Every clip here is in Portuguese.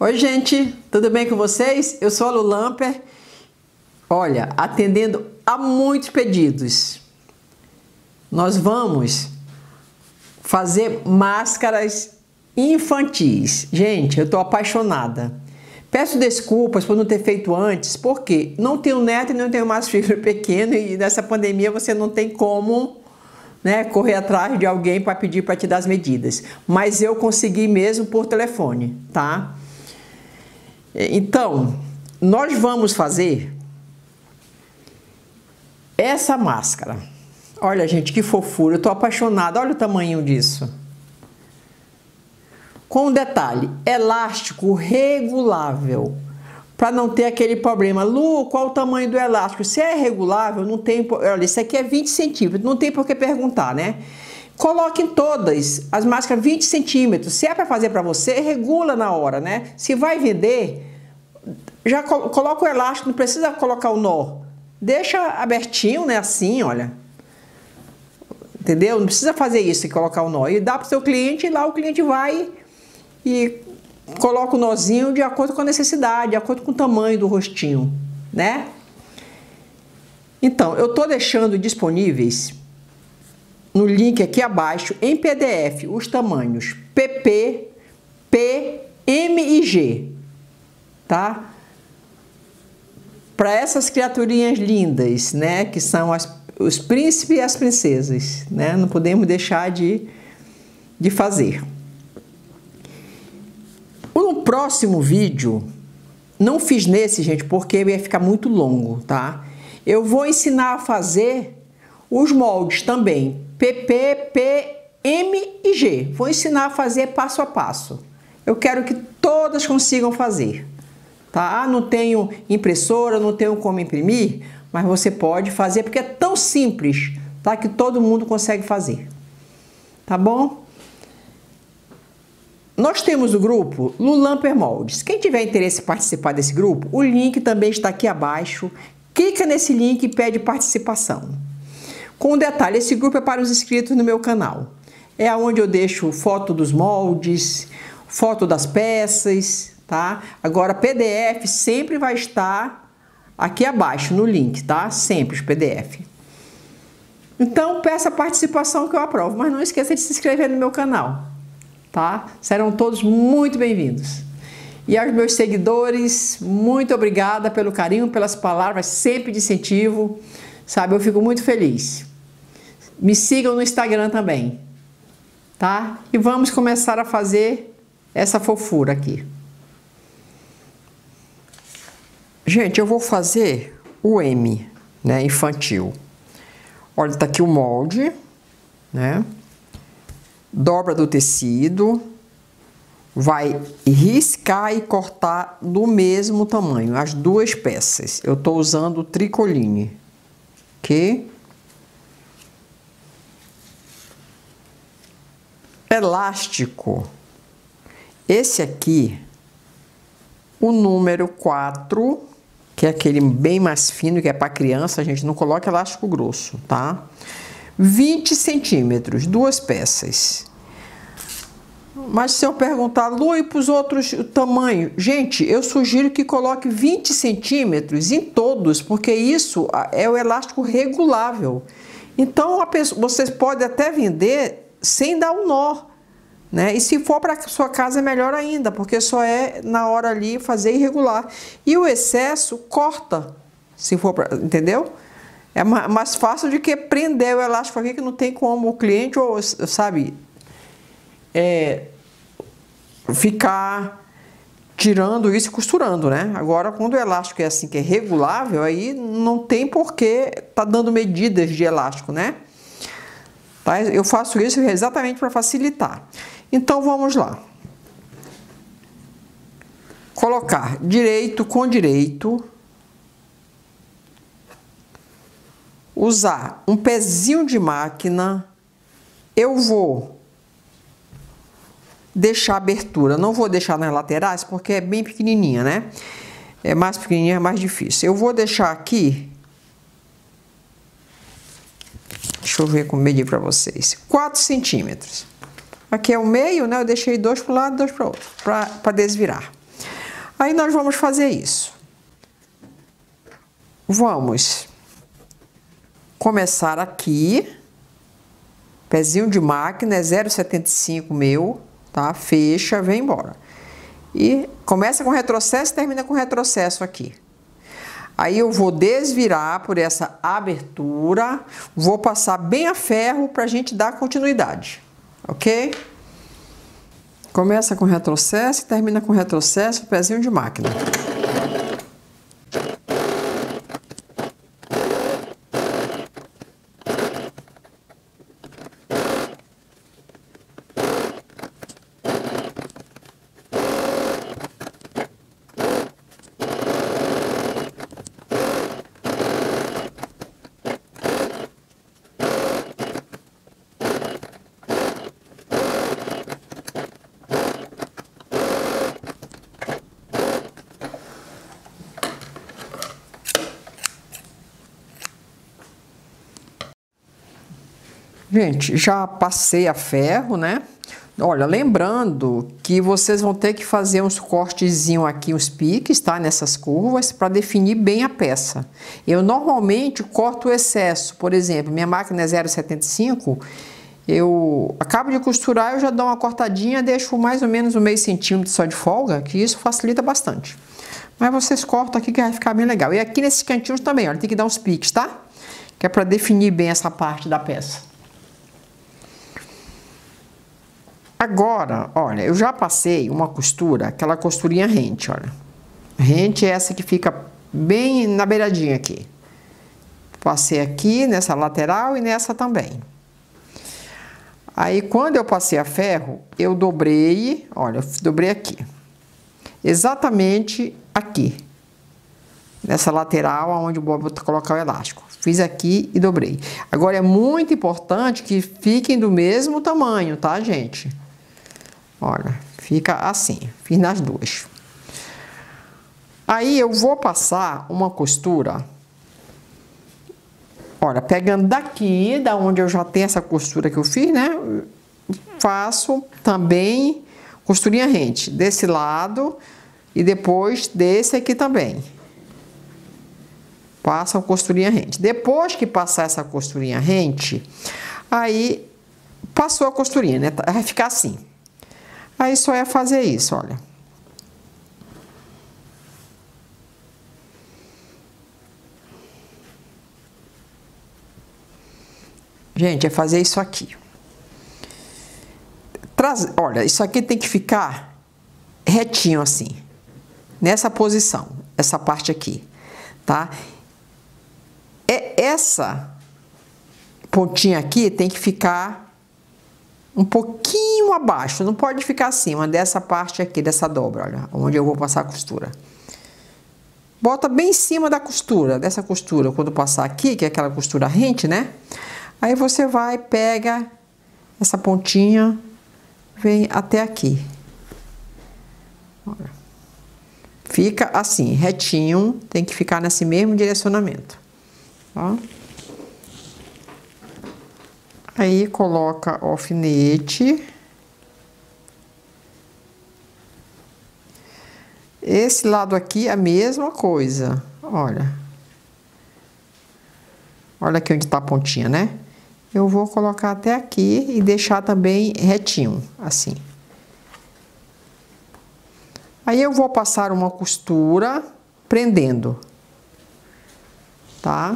Oi, gente, tudo bem com vocês? Eu sou a Lu Lamper. Olha, atendendo a muitos pedidos. Nós vamos fazer máscaras infantis. Gente, eu tô apaixonada. Peço desculpas por não ter feito antes, porque não tenho neto e não tenho mais filho pequeno e nessa pandemia você não tem como, né, correr atrás de alguém para pedir para te dar as medidas. Mas eu consegui mesmo por telefone, tá? Então, nós vamos fazer essa máscara. Olha, gente, que fofura. Eu tô apaixonada. Olha o tamanho disso. Com um detalhe, elástico regulável. Para não ter aquele problema. Lu, qual o tamanho do elástico? Se é regulável, não tem... Olha, isso aqui é 20 centímetros. Não tem por que perguntar, né? Coloque em todas as máscaras 20 centímetros. Se é para fazer para você, regula na hora, né? Se vai vender, já coloca o elástico, não precisa colocar o nó. Deixa abertinho, né? Assim, olha. Entendeu? Não precisa fazer isso e colocar o nó. E dá para o seu cliente, e lá o cliente vai e coloca o nozinho de acordo com a necessidade, de acordo com o tamanho do rostinho, né? Então, eu estou deixando disponíveis no link aqui abaixo, em PDF, os tamanhos PP, P, M e G, tá? Para essas criaturinhas lindas, né? Que são os príncipes e as princesas, né? Não podemos deixar de fazer. No próximo vídeo, não fiz nesse, gente, porque ia ficar muito longo, tá? Eu vou ensinar a fazer os moldes também. PP, P, M e G. Vou ensinar a fazer passo a passo. Eu quero que todas consigam fazer. Tá? Não tenho impressora, não tenho como imprimir, mas você pode fazer porque é tão simples, tá? Que todo mundo consegue fazer. Tá bom? Nós temos o grupo Lu Lamper Moldes. Quem tiver interesse em participar desse grupo, o link também está aqui abaixo. Clica nesse link e pede participação. Com um detalhe, esse grupo é para os inscritos no meu canal. É onde eu deixo foto dos moldes, foto das peças, tá? Agora, PDF sempre vai estar aqui abaixo no link, tá? Sempre os PDF. Então, peça a participação que eu aprovo, mas não esqueça de se inscrever no meu canal, tá? Serão todos muito bem-vindos. E aos meus seguidores, muito obrigada pelo carinho, pelas palavras sempre de incentivo, sabe? Eu fico muito feliz. Me sigam no Instagram também, tá? E vamos começar a fazer essa fofura aqui. Gente, eu vou fazer o M, né, infantil. Olha, tá aqui o molde, né? Dobra do tecido, vai riscar e cortar do mesmo tamanho, as duas peças. Eu tô usando o tricoline, ok? Elástico, esse aqui, o número 4, que é aquele bem mais fino, que é para criança, a gente não coloca elástico grosso, tá? 20 centímetros, duas peças. Mas se eu perguntar, Lu, e para os outros tamanhos? Gente, eu sugiro que coloque 20 centímetros em todos, porque isso é o elástico regulável. Então, vocês podem até vender sem dar um nó, né? E se for para sua casa é melhor ainda, porque só é na hora ali fazer irregular. E o excesso corta, se for para, entendeu? É mais fácil do que prender o elástico aqui, que não tem como o cliente, ou sabe, ficar tirando isso e costurando, né? Agora, quando o elástico é assim, que é regulável, aí não tem porquê tá dando medidas de elástico, né? Tá? Eu faço isso exatamente para facilitar. Então, vamos lá. Colocar direito com direito. Usar um pezinho de máquina. Eu vou deixar abertura. Não vou deixar nas laterais, porque é bem pequenininha, né? É mais pequenininha, é mais difícil. Eu vou deixar aqui... Deixa eu ver como medir para vocês. 4 centímetros. Aqui é o meio, né? Eu deixei 2 para um lado e 2 para o outro, para desvirar. Aí nós vamos fazer isso. Vamos começar aqui. Pezinho de máquina, é 0,75 meu, tá? Fecha, vem embora. E começa com retrocesso e termina com retrocesso aqui. Aí eu vou desvirar por essa abertura, vou passar bem a ferro para a gente dar continuidade, ok? Começa com retrocesso e termina com retrocesso, pezinho de máquina. Gente, já passei a ferro, né? Olha, lembrando que vocês vão ter que fazer uns cortezinhos aqui, uns piques, tá? Nessas curvas, para definir bem a peça. Eu normalmente corto o excesso, por exemplo, minha máquina é 0,75, eu acabo de costurar, eu já dou uma cortadinha, deixo mais ou menos 0,5 centímetro só de folga, que isso facilita bastante. Mas vocês cortam aqui que vai ficar bem legal. E aqui nesses cantinhos também, olha, tem que dar uns piques, tá? Que é para definir bem essa parte da peça. Agora, olha, eu já passei uma costura, aquela costurinha rente, olha. Rente é essa que fica bem na beiradinha aqui. Passei aqui, nessa lateral e nessa também. Aí, quando eu passei a ferro, eu dobrei, olha, eu dobrei aqui. Exatamente aqui. Nessa lateral, onde eu vou colocar o elástico. Fiz aqui e dobrei. Agora, é muito importante que fiquem do mesmo tamanho, tá, gente? Olha, fica assim, fiz nas duas. Aí eu vou passar uma costura, olha, pegando daqui, da onde eu já tenho essa costura que eu fiz, né? Faço também costurinha rente, desse lado e depois desse aqui também. Passa a costurinha rente. Depois que passar essa costurinha rente, aí passou a costurinha, né? Vai ficar assim. Aí só é fazer isso, olha. Gente, é fazer isso aqui. Olha, isso aqui tem que ficar retinho assim. Nessa posição, essa parte aqui, tá? Essa pontinha aqui tem que ficar um pouquinho abaixo, não pode ficar acima dessa parte aqui, dessa dobra, olha, onde eu vou passar a costura. Bota bem em cima da costura, dessa costura, quando passar aqui, que é aquela costura rente, né? Aí você vai, pega essa pontinha, vem até aqui. Olha. Fica assim, retinho, tem que ficar nesse mesmo direcionamento. Ó. Aí coloca o alfinete. Esse lado aqui a mesma coisa. Olha. Olha aqui onde tá a pontinha, né? Eu vou colocar até aqui e deixar também retinho, assim. Aí eu vou passar uma costura prendendo, tá?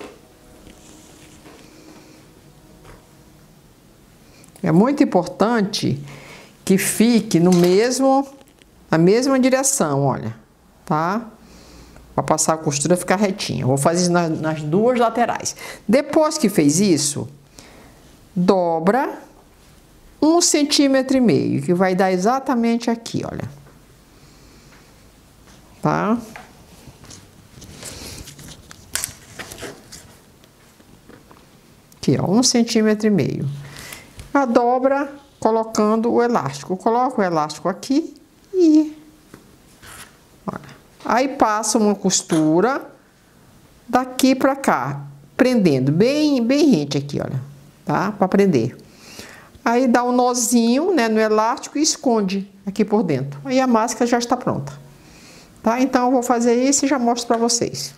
É muito importante que fique na mesma direção, olha, tá? Para passar a costura ficar retinha. Vou fazer isso nas duas laterais. Depois que fez isso, dobra 1,5 centímetro, que vai dar exatamente aqui, olha. Tá? Aqui, ó, 1,5 centímetro. A dobra colocando o elástico. Coloco o elástico aqui e... Olha. Aí passa uma costura daqui pra cá, prendendo bem rente aqui, olha, tá? Pra prender. Aí dá um nozinho, né, no elástico e esconde aqui por dentro. Aí a máscara já está pronta. tá? Então eu vou fazer isso e já mostro pra vocês.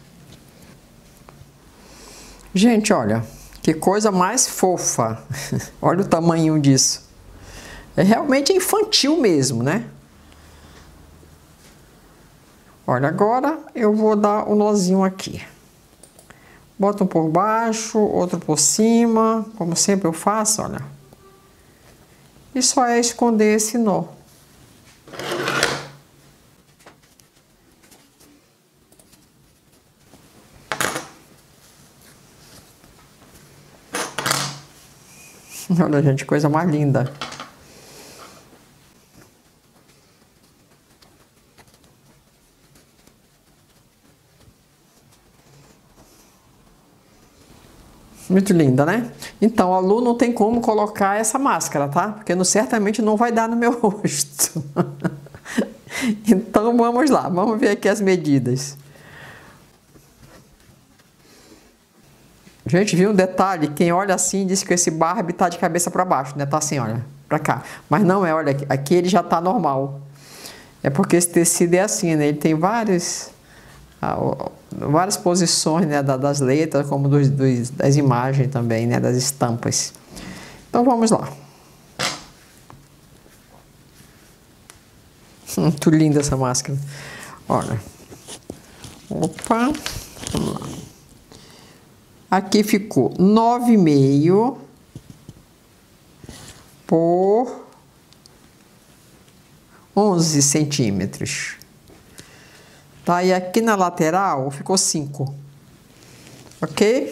Gente, olha, que coisa mais fofa. Olha o tamanho disso. É realmente infantil mesmo, né? Olha, agora eu vou dar o nozinho aqui. Bota um por baixo, outro por cima, como sempre eu faço, olha. E só é esconder esse nó. Olha, gente, coisa mais linda. Muito linda, né? Então, a Lu não tem como colocar essa máscara, tá? Porque certamente não vai dar no meu rosto. Então, vamos lá. Vamos ver aqui as medidas. Gente, viu um detalhe? Quem olha assim diz que esse Barbie tá de cabeça para baixo, né? Tá assim, olha, para cá. Mas não é, olha, aqui ele já tá normal. É porque esse tecido é assim, né? Ele tem várias posições, né, das letras, como das imagens também, né, das estampas. Então vamos lá. Muito linda essa máscara. Olha. Opa. Vamos lá. Aqui ficou 9,5 por 11 centímetros. Tá? E aqui na lateral ficou 5. Ok?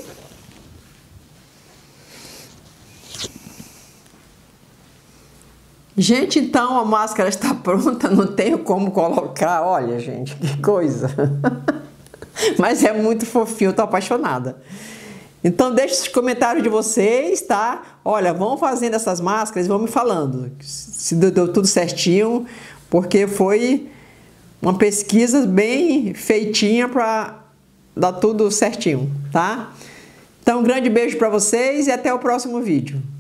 Gente, então a máscara está pronta, não tenho como colocar. Olha, gente, que coisa. Mas é muito fofinho, eu tô apaixonada. Então deixe os comentários de vocês, tá? Olha, vão fazendo essas máscaras e vão me falando se deu tudo certinho, porque foi uma pesquisa bem feitinha para dar tudo certinho, tá? Então, um grande beijo para vocês e até o próximo vídeo.